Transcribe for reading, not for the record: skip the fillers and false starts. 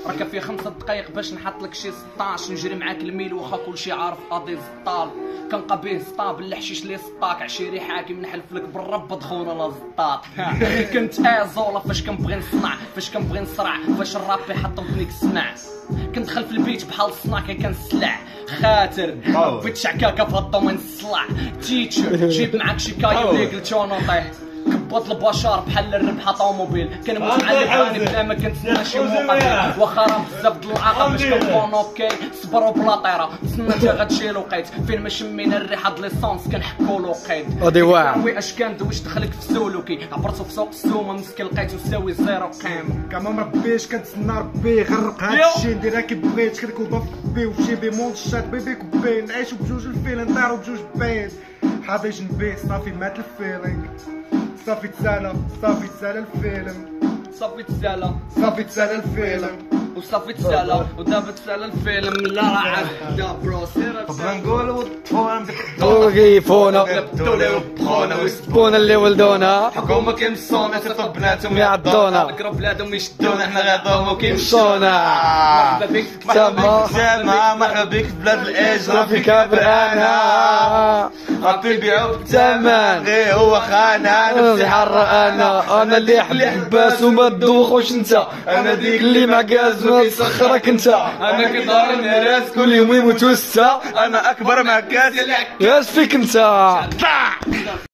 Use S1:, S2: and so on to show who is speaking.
S1: راه كافيه 5 دقايق باش نحط لك شي 16 نجري معاك الميل واخا كلشي عارف قاضي الزطال كنلقى به سطاب الحشيش لي سطاك عشيري حاكم نحلف لك بالرب دخونا لا زطاط كنت زولا فاش كنبغي نصنع فاش كنبغي نصرع فاش الراب يحطم فيك السمع كندخل في البيت بحال الصناكه كنسلع خاطر بغيت شعكاكه في الضمن الصلع تيتشر جيب معاك شي كايو اللي قلتو نطيح كبوط البشر بحال الربحه طوموبيل كنموت على الباني بلا ما كنتسنى شي مقابل واخا راه بزاف د العاقه باش كنكون اوكي صبروا بلا طيره تسنى انت غتجي لوقيت فين ما شمينا الريحه د ليسونس كنحكوا لوقيت
S2: غادي واعر
S1: وي اش كندويش دخلك في سلوكي عبرتو في سوق السومه مسكين لقيتو ساوي زيرو قيمه
S3: كما مربيش كنتسنى ربي غرق هادشي نديرها كي بغيت كنكون بي وشي بيمونت الشات بيبي كوبين نعيشو بجوج الفيل نطيرو بجوج بين حاضيش نبي صافي مات الفيلينغ صافي تسالى الفيلم صافي تسالى الفيلم
S1: وصافي تسالى ودابا تسالى الفيلم لا راه عاد بدا برو سير
S3: بغا نقولو طفونا
S2: وقيفونا
S1: بداو يربحونا
S2: ويسبونا اللي ولدونا
S1: حكومه كيمصونا حتى بناتهم
S2: يعضونا
S1: قرب بلادهم يشدونا حنا غاضهم
S2: كيمشونا
S1: مرحبا بك
S2: تما
S3: مرحبا بك في بلاد الاجرة
S2: في كابرانا
S3: غادي نبيعو
S2: بالثمن
S3: غير هو خانا
S2: اللي حر انا اللي حباس وما تدوخوش انت انا ديك اللي مع كاز ما تسخرك انت
S3: انا كدار الناس
S2: كل يوم يموتوا 6
S3: انا اكبر مع كاس
S2: ياس فيك انت